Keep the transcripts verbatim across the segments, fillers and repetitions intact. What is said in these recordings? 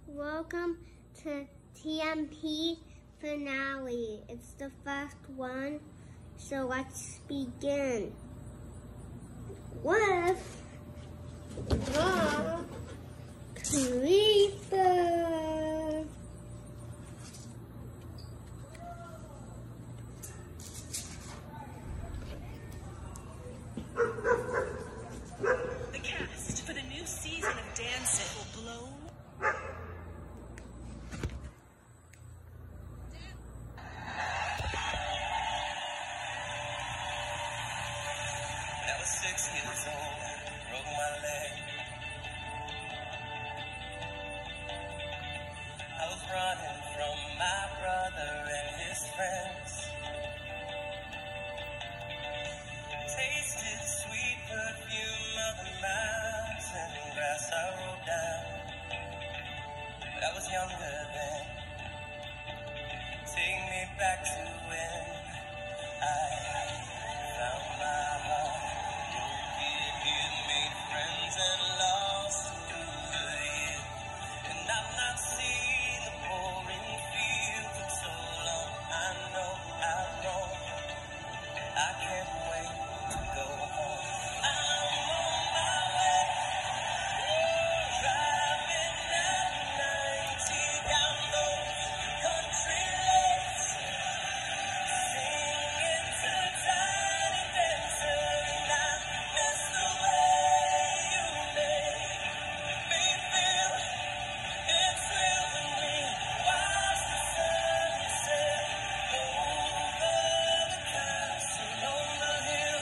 Welcome to T M P finale. It's the first one, so let's begin with the Creeper. The cast for the new season of Dancing will blow. When I was six years old, broke my leg. I was running from my brother and his friends. Tasted sweet perfume of the mountain grass I rode down. But I was younger then. Take me back to when I found my heart. Broke it here, made friends and lost through the year. And I've not seen the pouring fields in so long. I know I've grown. I can't wait to go home. I'm on my way. Driving at ninety down those country lanes. Singing to Tiny Dancer, and I miss the way you make me feel. It's real when we watch the sunset over the castle on the hill.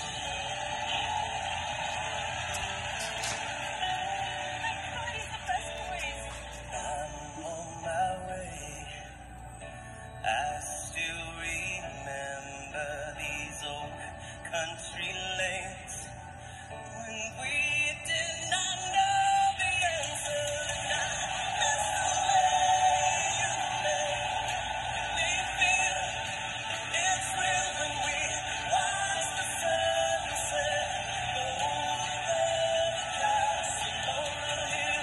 I'm on my way. I still remember these old country lanes when we did not know the answer. And I miss the way you make me feel. It's real when we watch the sunset over the castle on the hill.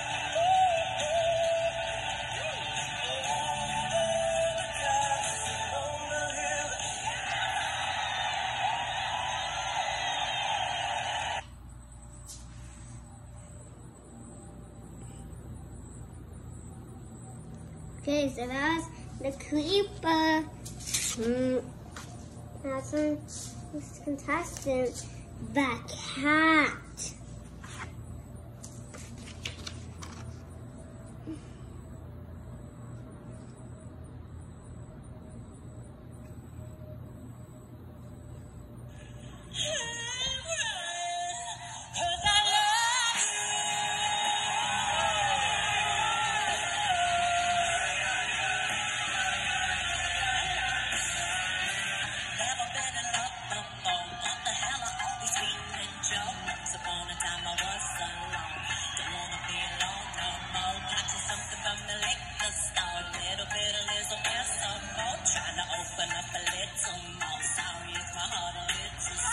Okay, so that was the Creeper. Mm. That's one, this contestant, the cat. Trying to open up a little more. Sorry if my heart a little small.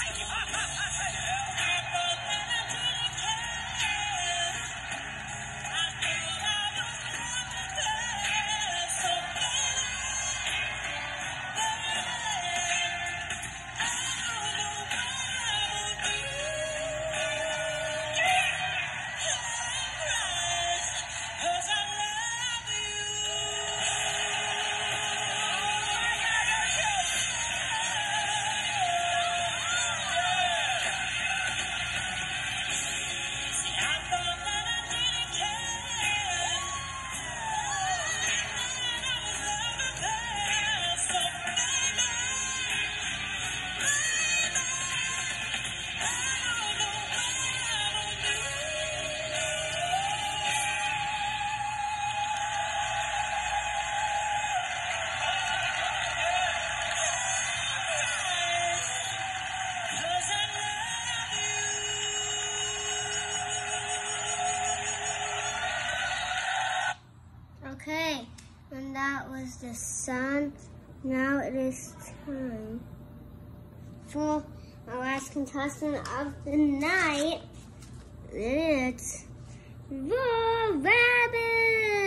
Okay, and that was the sun. Now it is time for our last contestant of the night. It's the rabbit.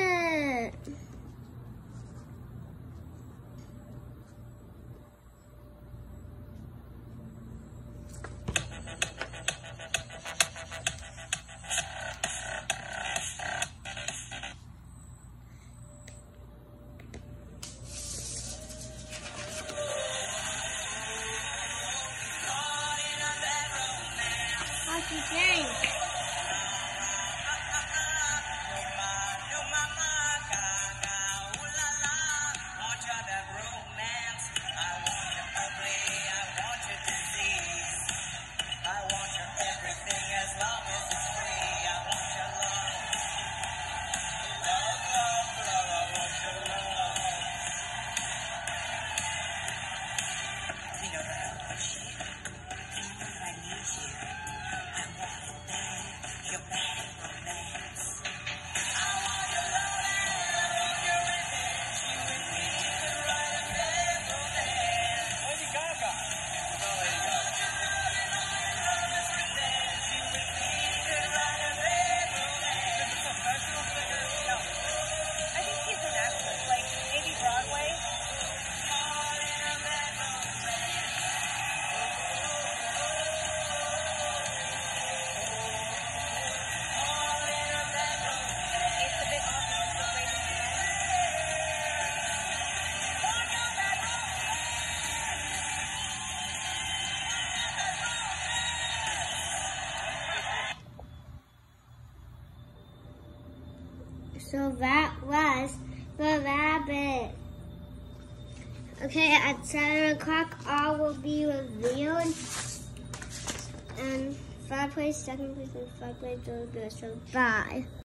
So that was the rabbit. Okay, at seven o'clock, all will be revealed. And third place, second place, and third place will be. So bye.